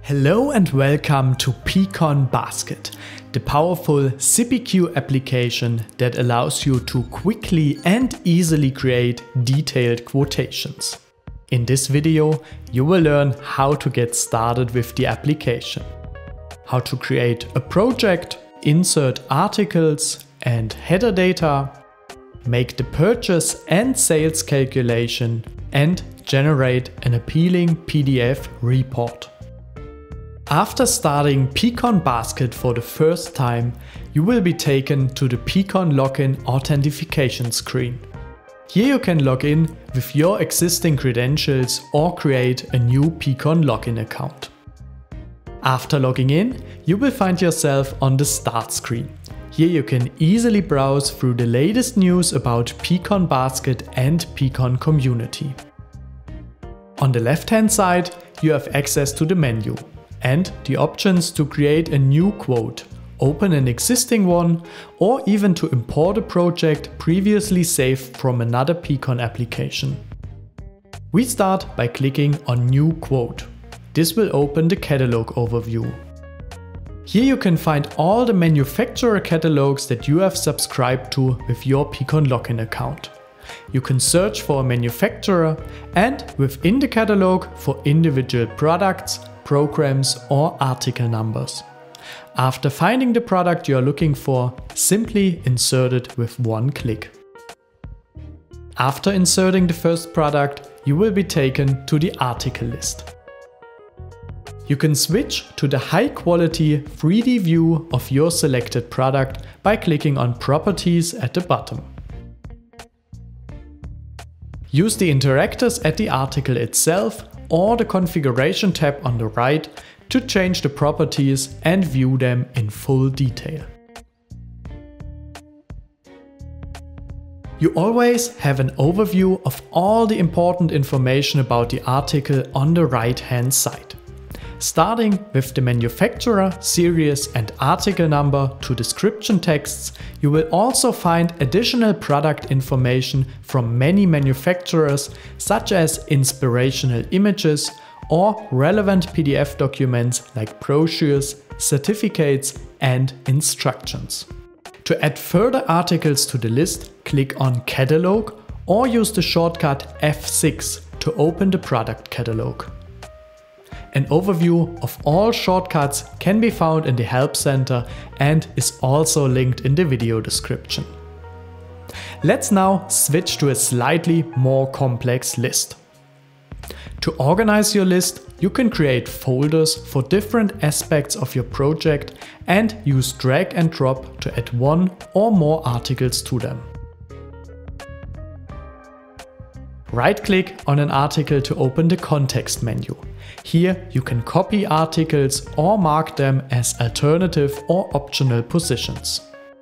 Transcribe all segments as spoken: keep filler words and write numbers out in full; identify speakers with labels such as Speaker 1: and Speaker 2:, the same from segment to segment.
Speaker 1: Hello and welcome to pCon.basket, the powerful C P Q application that allows you to quickly and easily create detailed quotations. In this video, you will learn how to get started with the application, how to create a project, insert articles and header data, make the purchase and sales calculation, and generate an appealing P D F report. After starting pCon.basket for the first time, you will be taken to the pCon login authentication screen. Here you can log in with your existing credentials or create a new pCon login account. After logging in, you will find yourself on the Start screen. Here you can easily browse through the latest news about pCon.basket and pCon community. On the left-hand side, you have access to the menu and the options to create a new quote, open an existing one, or even to import a project previously saved from another pCon application. We start by clicking on New Quote. This will open the catalog overview. Here you can find all the manufacturer catalogs that you have subscribed to with your pCon login account. You can search for a manufacturer and within the catalog for individual products, programs or article numbers. After finding the product you are looking for, simply insert it with one click. After inserting the first product, you will be taken to the article list. You can switch to the high-quality three D view of your selected product by clicking on Properties at the bottom. Use the interactors at the article itself or the Configuration tab on the right to change the properties and view them in full detail. You always have an overview of all the important information about the article on the right-hand side. Starting with the manufacturer, series and article number to description texts, you will also find additional product information from many manufacturers such as inspirational images or relevant P D F documents like brochures, certificates and instructions. To add further articles to the list, click on Catalog or use the shortcut F six to open the product catalog. An overview of all shortcuts can be found in the Help Center and is also linked in the video description. Let's now switch to a slightly more complex list. To organize your list, you can create folders for different aspects of your project and use drag and drop to add one or more articles to them. Right-click on an article to open the context menu. Here you can copy articles or mark them as alternative or optional positions.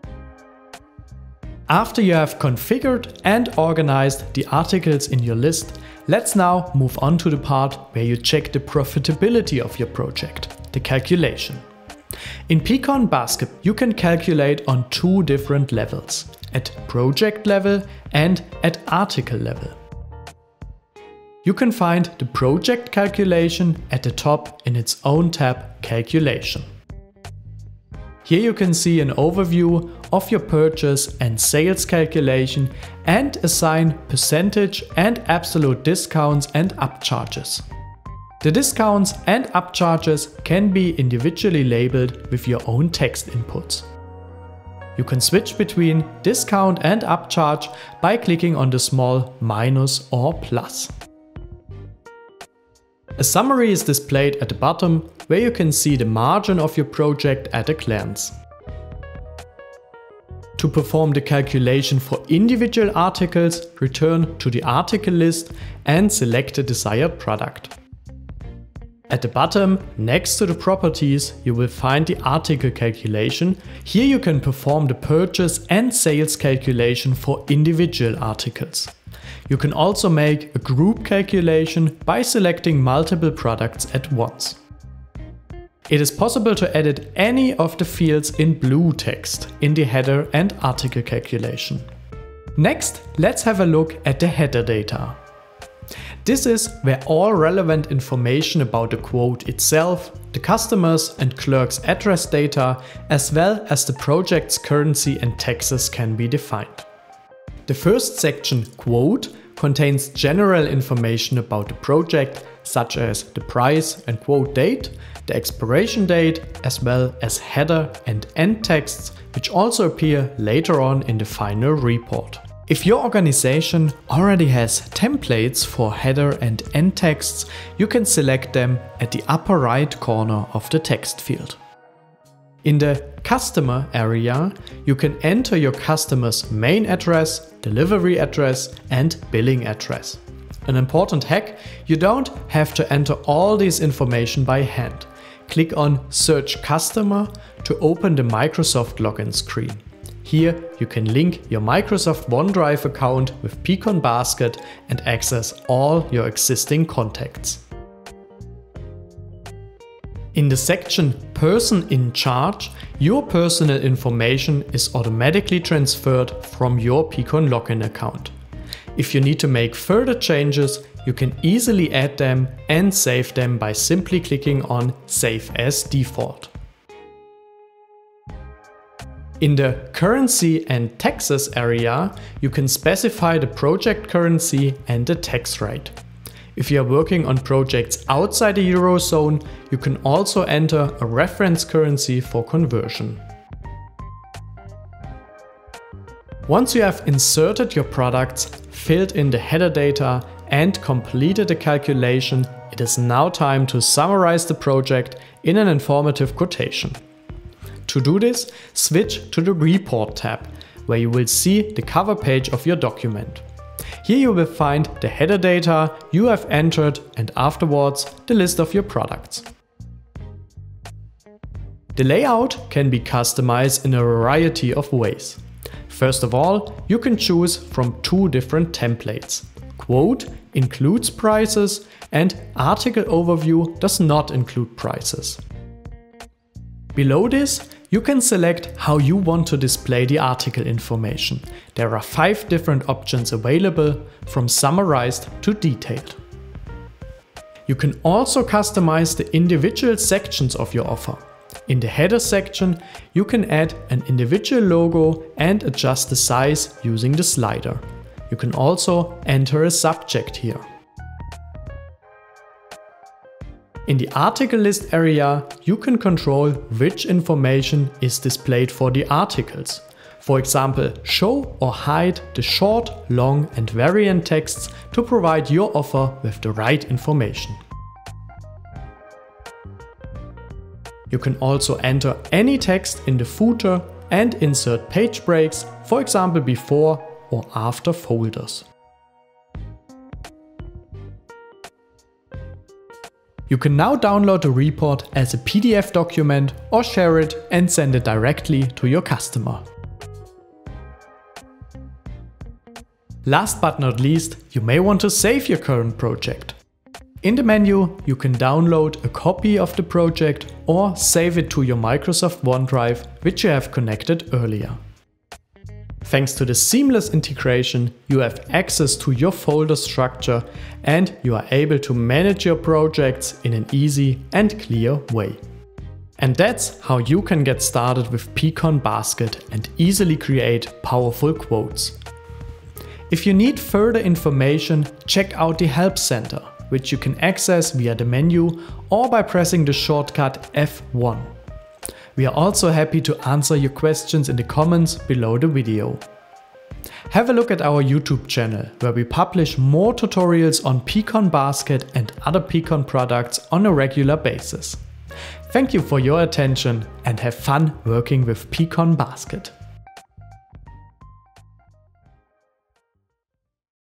Speaker 1: After you have configured and organized the articles in your list, let's now move on to the part where you check the profitability of your project, the calculation. In pCon.basket you can calculate on two different levels, at project level and at article level. You can find the project calculation at the top in its own tab, Calculation. Here you can see an overview of your purchase and sales calculation and assign percentage and absolute discounts and upcharges. The discounts and upcharges can be individually labeled with your own text inputs. You can switch between discount and upcharge by clicking on the small minus or plus. A summary is displayed at the bottom where you can see the margin of your project at a glance. To perform the calculation for individual articles, return to the article list and select the desired product. At the bottom, next to the properties, you will find the article calculation. Here you can perform the purchase and sales calculation for individual articles. You can also make a group calculation by selecting multiple products at once. It is possible to edit any of the fields in blue text in the header and article calculation. Next, let's have a look at the header data. This is where all relevant information about the quote itself, the customers and clerks' address data, as well as the project's currency and taxes can be defined. The first section, Quote, contains general information about the project, such as the price and quote date, the expiration date, as well as header and end texts, which also appear later on in the final report. If your organization already has templates for header and end texts, you can select them at the upper right corner of the text field. In the Customer area, you can enter your customer's main address, delivery address, and billing address. An important hack: you don't have to enter all this information by hand. Click on Search Customer to open the Microsoft login screen. Here you can link your Microsoft OneDrive account with pCon.basket and access all your existing contacts. In the section Person in Charge, your personal information is automatically transferred from your pCon login account. If you need to make further changes, you can easily add them and save them by simply clicking on Save as Default. In the Currency and Taxes area, you can specify the project currency and the tax rate. If you are working on projects outside the Eurozone, you can also enter a reference currency for conversion. Once you have inserted your products, filled in the header data, and completed the calculation, it is now time to summarize the project in an informative quotation. To do this, switch to the Report tab, where you will see the cover page of your document. Here you will find the header data you have entered and afterwards the list of your products. The layout can be customized in a variety of ways. First of all, you can choose from two different templates. Quote includes prices and Article Overview does not include prices. Below this, you can select how you want to display the article information. There are five different options available, from summarized to detailed. You can also customize the individual sections of your offer. In the header section, you can add an individual logo and adjust the size using the slider. You can also enter a subject here. In the article list area, you can control which information is displayed for the articles. For example, show or hide the short, long and variant texts to provide your offer with the right information. You can also enter any text in the footer and insert page breaks, for example before or after folders. You can now download the report as a P D F document or share it and send it directly to your customer. Last but not least, you may want to save your current project. In the menu, you can download a copy of the project or save it to your Microsoft OneDrive, which you have connected earlier. Thanks to the seamless integration, you have access to your folder structure and you are able to manage your projects in an easy and clear way. And that's how you can get started with pCon.basket and easily create powerful quotes. If you need further information, check out the Help Center, which you can access via the menu or by pressing the shortcut F one. We are also happy to answer your questions in the comments below the video. Have a look at our YouTube channel, where we publish more tutorials on pCon.basket and other pCon products on a regular basis. Thank you for your attention and have fun working with pCon.basket.